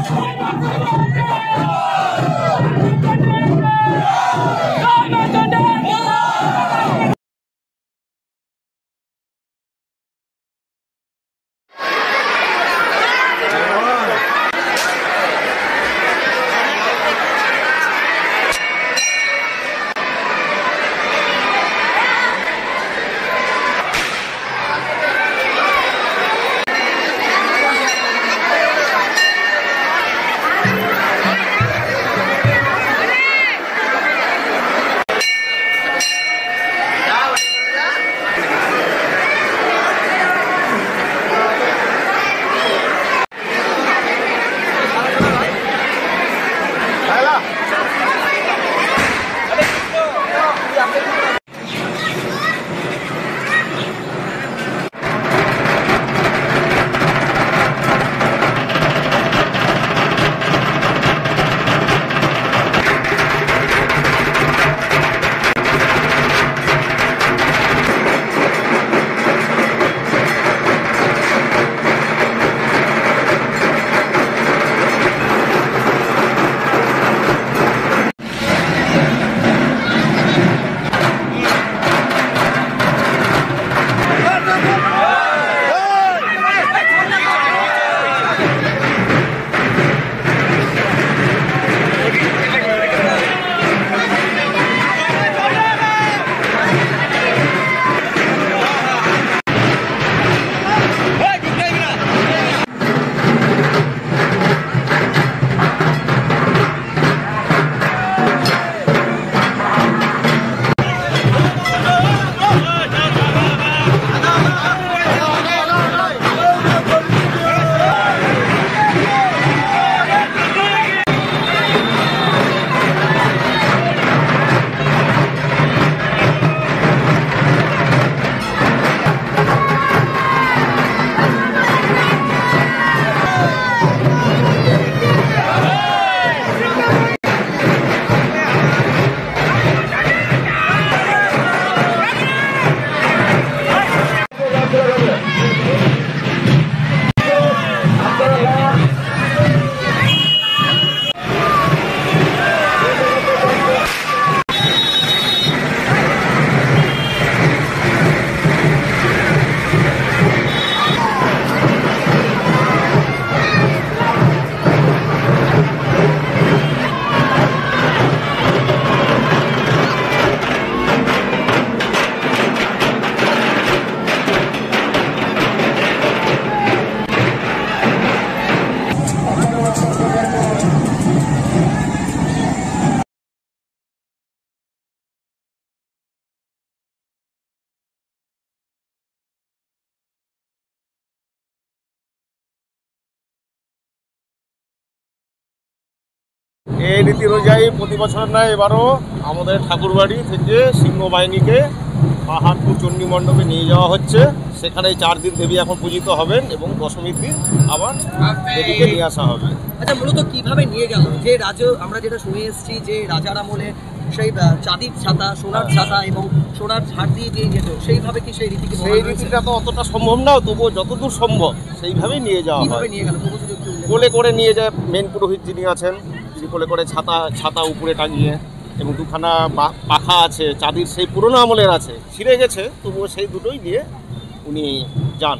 এই রীতি অনুযায়ী প্রতি বছর নয় এবারও আমাদের ঠাকুরবাড়ি থেকে সিংহবাহিনীকে পাহাড়পুর চণ্ডী মণ্ডপে নিয়ে যাওয়া হচ্ছে। সেখানে 4 দিন দেবী এখন পূজিত হবেন এবং দশমীর দিন আবার দেবীকে নিয়ে আসা হবে। আচ্ছা, মূলত কিভাবে নিয়ে গেল? যে আমরা যেটা শুনে এসেছি যে রাজার আমলে সেই চাঁদির ছাতা, সোনার ছাতা এবং সোনার ঝাড় দিয়ে দিয়ে যেত, সেইভাবে কি সেই রীতিকে? সেই রীতিটা তো অতটা সম্ভব না, তবুও যতদূর সম্ভব সেইভাবেই নিয়ে যাওয়া হয়। নিয়ে গেল কোলে করে নিয়ে যায় মেন পুরোহিত যিনি আছেন, তিনি কোলে করে ছাতা উপরে টাঙিয়ে, এবং দুখানা পাখা আছে চাঁদির, সেই পুরোনো আমলের আছে, ছিঁড়ে গেছে তবুও সেই দুটোই নিয়ে উনি যান।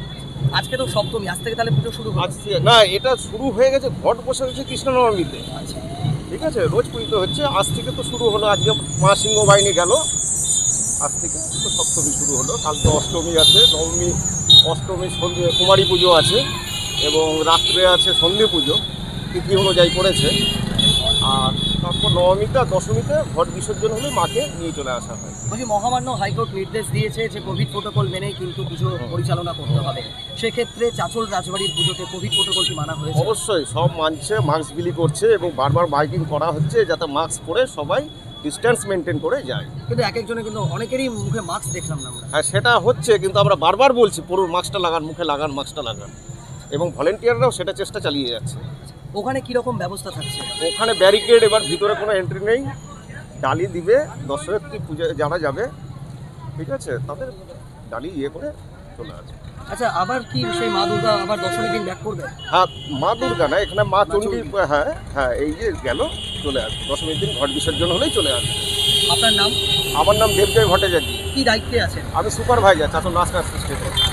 আজকে তো সপ্তমী, আজ থেকে তাহলে পুজো শুরু আজকে না, এটা শুরু হয়ে গেছে, ঘট বসে হয়েছে কৃষ্ণনবমীতে। আচ্ছা, ঠিক আছে, রোজ পুজো হচ্ছে, আজ থেকে তো শুরু হলো। আজকে মা সিংহবাহিনী গেল, আজ থেকে তো সপ্তমী শুরু হলো। কালকে অষ্টমী আছে, নবমী, অষ্টমী সন্ধ্যে কুমারী পুজো আছে, এবং রাত্রে আছে সন্ধে পুজো, তিথি অনুযায়ী পড়েছে। আর তারপর নবমীতে আর দশমীতে ঘট বিসর্জন হলে মাকে নিয়ে চলে আসা হয়। বলছি, মহামান্য হাইকোর্ট নির্দেশ দিয়েছে যে কোভিড প্রোটোকল মেনেই কিন্তু পুজো পরিচালনা করতে হবে। সেক্ষেত্রে চাঁচল রাজবাড়ির পুজোতে কোভিড প্রোটোকল কি মানা হয়েছে? অবশ্যই সব মানছে, মাস্ক বিলি করছে, এবং বারবার মাইকিং করা হচ্ছে যাতে মাস্ক পরে সবাই ডিস্টেন্স মেনটেন করে যায়। কিন্তু এক একজনে কিন্তু অনেকেরই মুখে মাস্ক দেখলাম না আমরা। হ্যাঁ, সেটা হচ্ছে, কিন্তু আমরা বারবার বলছি পুরো মাস্কটা লাগান, মুখে লাগান, মাস্কটা লাগান, এবং ভলেন্টিয়াররাও সেটা চেষ্টা চালিয়ে যাচ্ছে। ওখানে কীরকম ব্যবস্থা থাকছে? ওখানে ব্যারিকেড, এবার ভিতরে কোনো এন্ট্রি নেই, ডালি দিবে, দর্শনার্থী পুজো যারা যাবে, ঠিক আছে, তাদের ডালি করে চলে আসবে। আচ্ছা, আবার কি সেই মা দুর্গা আবার দশমীর দিন ব্যাক করবে? হ্যাঁ, মা দুর্গা না, এখানে মা চণ্ডী। হ্যাঁ হ্যাঁ, এই যে গেল, চলে আসবে দশমীর দিন ঘট বিসর্জন হলেই চলে আসবে। আপনার নাম? আমার নাম দেবজয় ভট্টাচার্য। কি দায়িত্বে আছেন? আমি সুপারভাইজার চাচল নাচ স্টেশন।